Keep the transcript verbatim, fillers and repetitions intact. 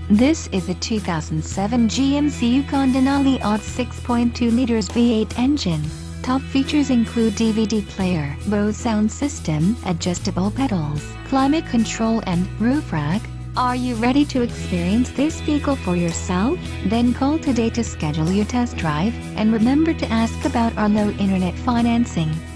This is a two thousand seven G M C Yukon Denali O R six point two liters V eight engine. Top features include D V D player, Bose sound system, adjustable pedals, climate control and roof rack. Are you ready to experience this vehicle for yourself? Then call today to schedule your test drive, and remember to ask about our low internet financing.